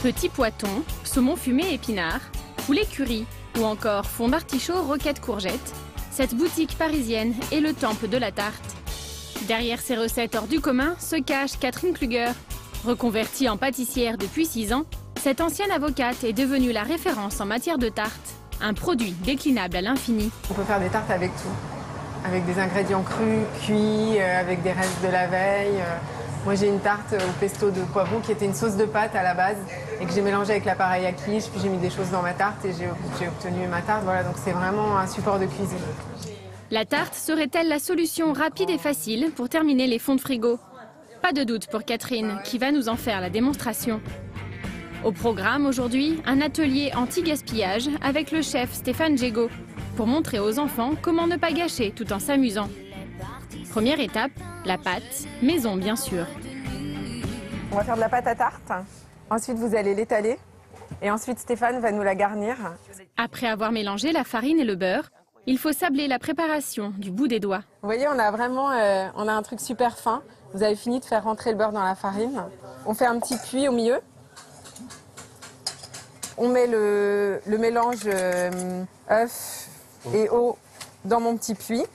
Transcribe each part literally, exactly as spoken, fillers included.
Petits poitons, saumon fumé épinard, poulet curry ou encore fond d'artichaut roquette courgette, cette boutique parisienne est le temple de la tarte. Derrière ces recettes hors du commun se cache Catherine Kluger. Reconvertie en pâtissière depuis six ans, cette ancienne avocate est devenue la référence en matière de tarte, un produit déclinable à l'infini. On peut faire des tartes avec tout, avec des ingrédients crus, cuits, euh, avec des restes de la veille. Euh, moi j'ai une tarte au pesto de poivron qui était une sauce de pâte à la base et que j'ai mélangée avec l'appareil à quiche, puis j'ai mis des choses dans ma tarte et j'ai obtenu ma tarte. Voilà, donc c'est vraiment un support de cuisine. La tarte serait-elle la solution rapide et facile pour terminer les fonds de frigo? Pas de doute pour Catherine, qui va nous en faire la démonstration. Au programme aujourd'hui, un atelier anti-gaspillage avec le chef Stéphane Jego, pour montrer aux enfants comment ne pas gâcher tout en s'amusant. Première étape, la pâte, maison bien sûr. On va faire de la pâte à tarte, ensuite vous allez l'étaler et ensuite Stéphane va nous la garnir. Après avoir mélangé la farine et le beurre, il faut sabler la préparation du bout des doigts. Vous voyez, on a vraiment euh, on a un truc super fin. Vous avez fini de faire rentrer le beurre dans la farine. On fait un petit puits au milieu. On met le, le mélange euh, œuf et eau dans mon petit puits.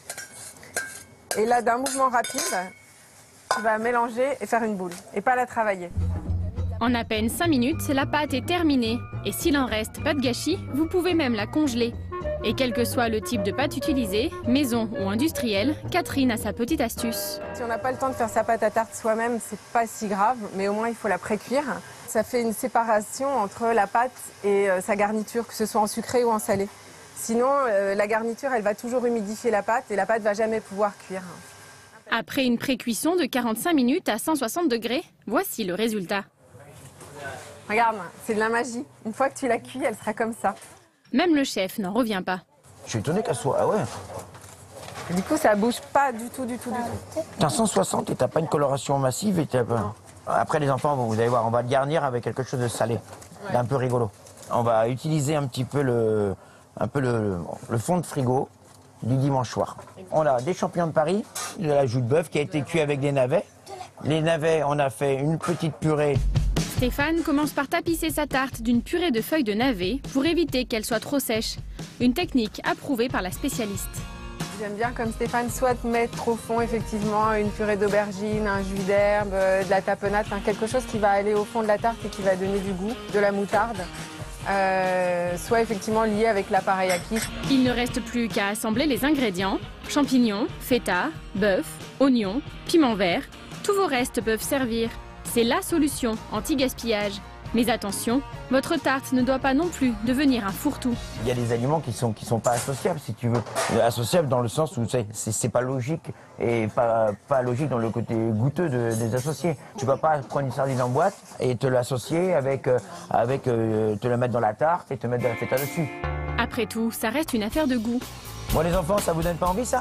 Et là, d'un mouvement rapide, tu vas mélanger et faire une boule, et pas la travailler. En à peine cinq minutes, la pâte est terminée. Et s'il en reste pas de gâchis, vous pouvez même la congeler. Et quel que soit le type de pâte utilisée, maison ou industrielle, Catherine a sa petite astuce. Si on n'a pas le temps de faire sa pâte à tarte soi-même, c'est pas si grave, mais au moins il faut la pré-cuire. Ça fait une séparation entre la pâte et euh, sa garniture, que ce soit en sucré ou en salé. Sinon, euh, la garniture, elle va toujours humidifier la pâte et la pâte va jamais pouvoir cuire. Après une pré-cuisson de quarante-cinq minutes à cent soixante degrés, voici le résultat. Regarde, c'est de la magie. Une fois que tu la cuis, elle sera comme ça. Même le chef n'en revient pas. Je suis étonné qu'elle soit... Ah ouais. Du coup, ça bouge pas du tout, du tout, du tout. T'as cent soixante et t'as pas une coloration massive et t'as pas... Après les enfants, vous allez voir, on va le garnir avec quelque chose de salé, ouais. D'un peu rigolo. On va utiliser un petit peu le, un peu le, le fond de frigo du dimanche soir. On a des champignons de Paris, de la joue de bœuf qui a été cuit avec des navets. Les navets, on a fait une petite purée. Stéphane commence par tapisser sa tarte d'une purée de feuilles de navet pour éviter qu'elle soit trop sèche. Une technique approuvée par la spécialiste. J'aime bien comme Stéphane, soit mettre au fond effectivement une purée d'aubergine, un jus d'herbe, de la tapenade, enfin, quelque chose qui va aller au fond de la tarte et qui va donner du goût, de la moutarde. Euh, soit effectivement lié avec l'appareil à quiche. Il ne reste plus qu'à assembler les ingrédients. Champignons, feta, bœuf, oignons, piment vert. Tous vos restes peuvent servir. C'est la solution anti-gaspillage. Mais attention, votre tarte ne doit pas non plus devenir un fourre-tout. Il y a des aliments qui sont, qui sont pas associables, si tu veux. Associables dans le sens où c'est pas logique et pas, pas logique dans le côté goûteux de, des associés. Tu vas pas prendre une sardine en boîte et te l'associer avec, avec euh, te la mettre dans la tarte et te mettre de la feta dessus. Après tout, ça reste une affaire de goût. Bon les enfants, ça vous donne pas envie ça?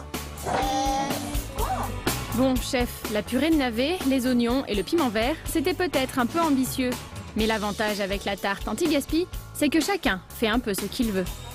Bon chef, la purée de navet, les oignons et le piment vert, c'était peut-être un peu ambitieux. Mais l'avantage avec la tarte anti-gaspi, c'est que chacun fait un peu ce qu'il veut.